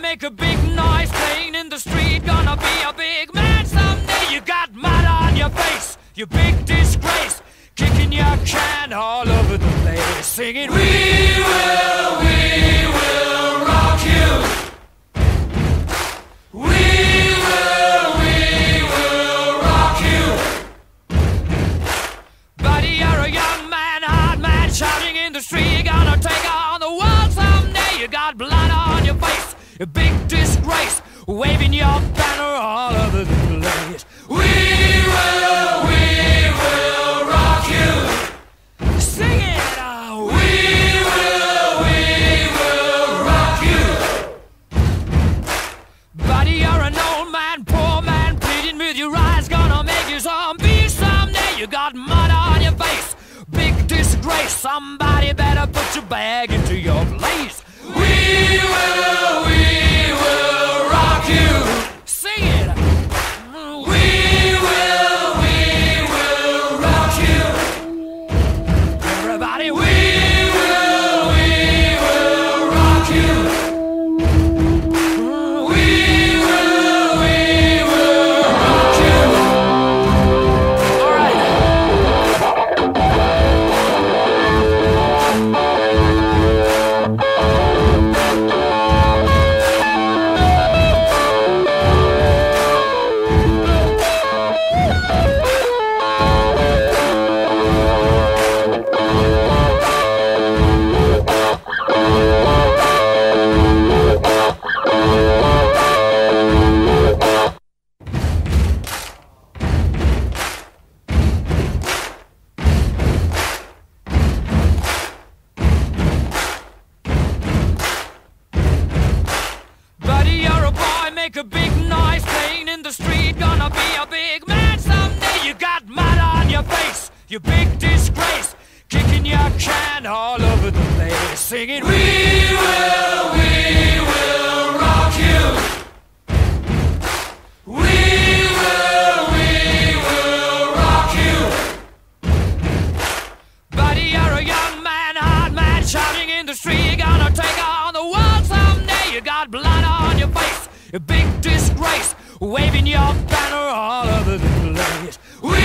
make a big noise playing in the street. Gonna be a big man someday. You got mud on your face, you big disgrace. Kicking your can all over the place, singing, we will rock you. We will rock you. Buddy, you're a young man, hard man, shouting in the street. You're gonna take on the world someday. You got blood on your face, a big disgrace, waving your banner all over the place. We will rock you. Sing it out. We will rock you. Buddy, you're an old man, poor man, pleading with your eyes. Gonna make you zombie someday. You got mud on your face, big disgrace. Somebody better put your bag into your place. We will rock you. Sing it. We will rock you. Everybody, we will rock you. We will rock you. All right. Buddy, you're a boy, make a big noise playing in the street. Gonna be a big man someday. You got mud on your face, you big disgrace. Kicking your can all over the place, singing, we will rock you. We will rock you. Buddy, you're a young man, hard man, shouting in the street. You're gonna take on the world someday. You got blood on your face, a big disgrace, waving your banner all over the place. We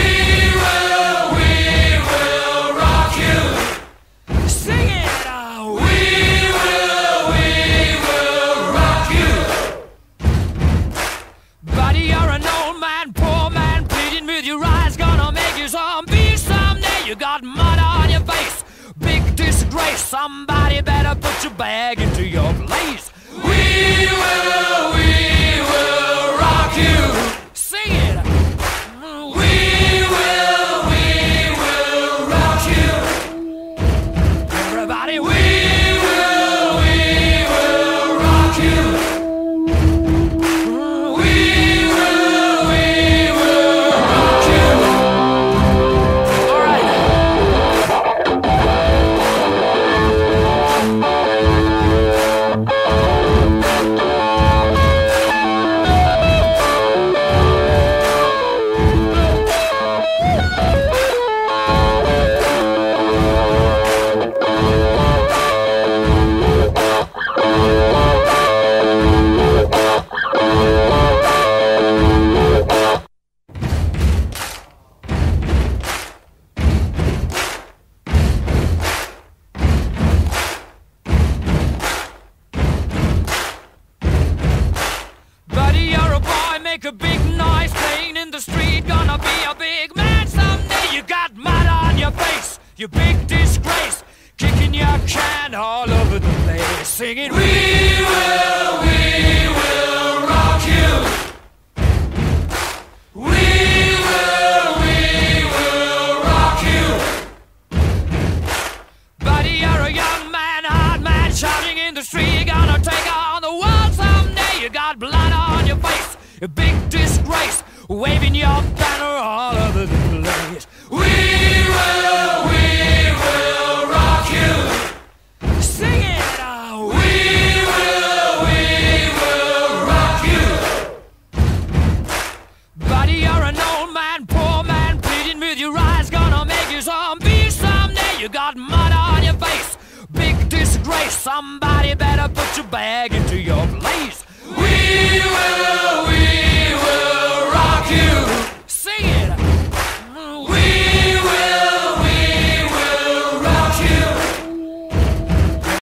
will rock you. Sing it out. We will rock you. Buddy, you're an old man, poor man, pleading with your eyes. Gonna make you zombie someday. You got mud on your face, big disgrace. Somebody better put your bag into your place. We will rock you. Sing it. We will rock you. Everybody, we will rock you. We will rock you. All right. Buddy, you're a boy, make a big noise playing in the street. Gonna be a big man someday. You got mud on your face, you big disgrace. Kicking your can all over the place, singing, we will rock you. We will rock you. Buddy, you're a young man, hard man, shouting in the street. You're gonna take on the world someday. You got blood on your face, a big disgrace, waving your banner all over the place. We will rock you. Sing it out. We will rock you. Buddy, you're an old man, poor man, pleading with your eyes. Gonna make you zombie someday. You got mud on your face, big disgrace. Somebody better put your bag into your